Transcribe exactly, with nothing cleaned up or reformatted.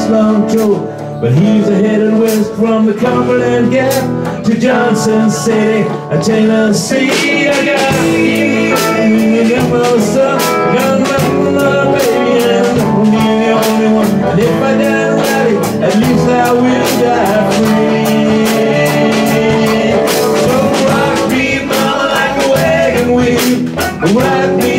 long tour, but he's headed west from the Cumberland Gap to Johnson City, Tennessee. I got you, stuff. I got my baby, and I'm the only one. And if I die ready, at least I will die free. So rock me, mama, like a wagon wheel. Rock me.